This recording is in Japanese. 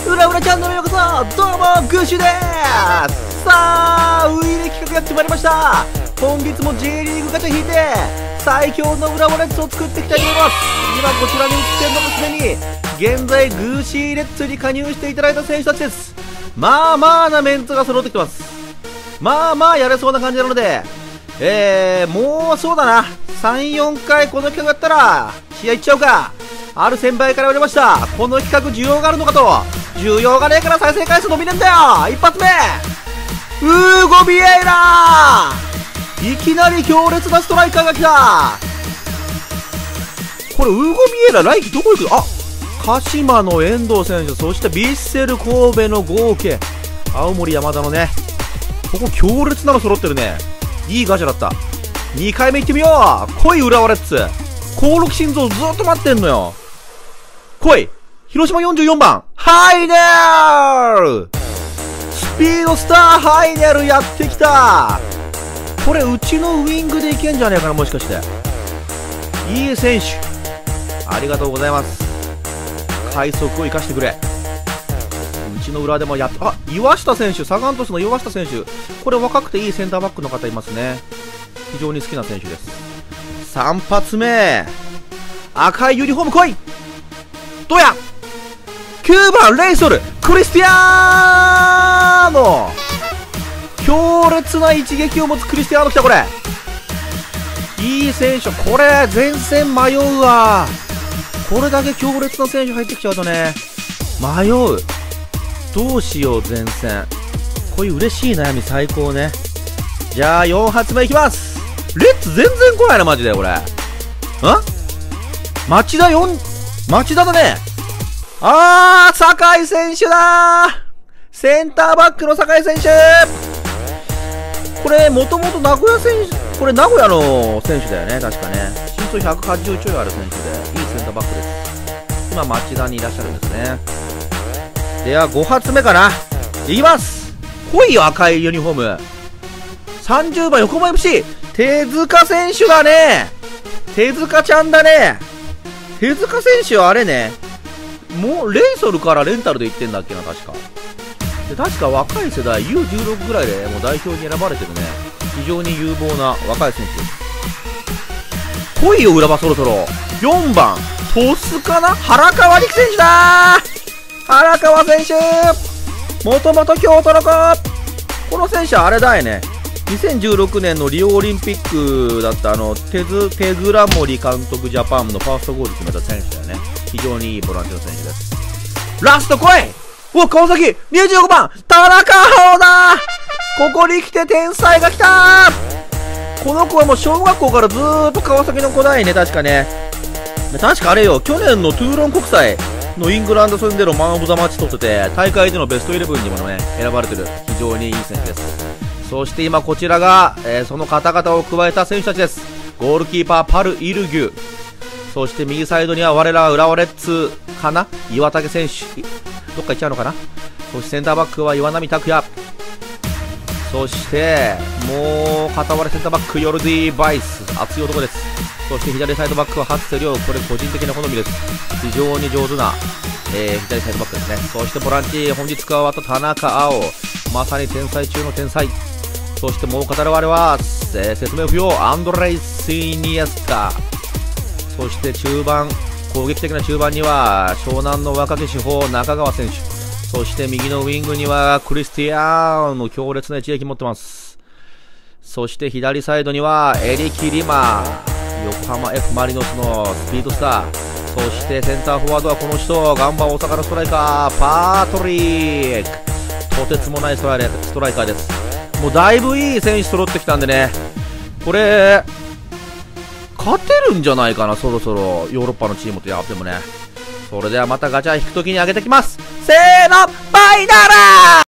裏裏チャンネルへようこそ。どうもグッシュでーす。さあウイイレ企画やってまいりました。本日も J リーグガチャ引いて最強の裏裏レッツを作っていきたいと思います。今こちらに映ってるのがすでに現在グーシーレッツに加入していただいた選手たちです。まあまあなメンツが揃ってきてます。まあまあやれそうな感じなので、もうそうだな、3、4回この企画やったら試合いっちゃうか。ある先輩から言われました。この企画需要があるのかと。需要がねえから再生回数伸びねえんだよ。一発目ウーゴ・ビエイラー、いきなり強烈なストライカーが来た。これウーゴ・ビエイラ、来季どこ行く？あ、鹿島の遠藤選手、そしてヴィッセル神戸の合計、青森山田のね、ここ強烈なの揃ってるね。いいガチャだった。2回目行ってみよう。来い浦和レッツ。興梠心臓ずっと待ってんのよ。来い広島44番ハイネル、スピードスターハイネルやってきた。これうちのウイングでいけんじゃねえかな、もしかして。いい選手ありがとうございます。快速を生かしてくれ。うちの裏でもやって、あ、岩下選手、サガン鳥栖の岩下選手、これ若くていいセンターバックの方いますね。非常に好きな選手です。3発目赤いユニフォーム来い。どうや9番レイソルクリスティアーノ、強烈な一撃を持つクリスティアーノ来た。これいい選手。これ前線迷うわ。これだけ強烈な選手入ってきちゃうとね、迷う。どうしよう前線。こういう嬉しい悩み最高ね。じゃあ4発目いきます。レッツ全然来ないなマジで。これ町田町田だね。あー、酒井選手だー。センターバックの酒井選手。これもともと名古屋選手、これ名古屋の選手だよね確かね。身長180ちょいある選手でいいセンターバックです。今町田にいらっしゃるんですね。では5発目かな、いきます。来いよ赤いユニフォーム30番横浜 FC 手塚選手だね。手塚ちゃんだね。手塚選手はあれね、もうレイソルからレンタルで行ってんだっけな確か。で確か若い世代 U16 ぐらいでもう代表に選ばれてるね。非常に有望な若い選手です。来いよ浦和そろそろ。4番鳥栖かな、原川陸選手だー。原川選手もともと京都の子。この選手はあれだよね、2016年のリオオリンピックだった手倉森監督ジャパンのファーストゴール決めた選手だよね。非常にいいボランティアの選手です。ラスト来い。お、川崎25番田中碧だ。ここに来て天才が来た。この子はもう小学校からずーっと川崎の子だいね確かね。確かあれよ、去年のトゥーロン国際のイングランド戦でのマン・オブ・ザ・マッチ取ってて、大会でのベストイレブンにもね選ばれてる非常にいい選手です。そして今こちらが、その方々を加えた選手たちです。ゴールキーパーパル・イルギュ、そして右サイドには我ら浦和レッズかな、岩竹選手どっか行っちゃうのかな。そしてセンターバックは岩波拓也、そしてもう片割れセンターバックヨルディ・バイス、熱い男です。そして左サイドバックは初瀬亮、これ個人的な好みです。非常に上手な、左サイドバックですね。そしてボランチ本日加わった田中碧、まさに天才中の天才。そしてもう片我々は、説明不要アンドレイ・スイニエスタ。そして中盤、攻撃的な中盤には湘南の若き主砲中川選手、そして右のウィングにはクリスティアーノ、強烈な一撃持ってます。そして左サイドにはエリキ・リマ、横浜 F マリノスのスピードスター。そしてセンターフォワードはこの人、ガンバ大阪のストライカーパートリック、とてつもないストライカーです。もうだいぶいい選手揃ってきたんでね、これ勝てるんじゃないかな、そろそろヨーロッパのチームとやってもね。それではまたガチャ引くときに上げてきます。せーのバイナラー。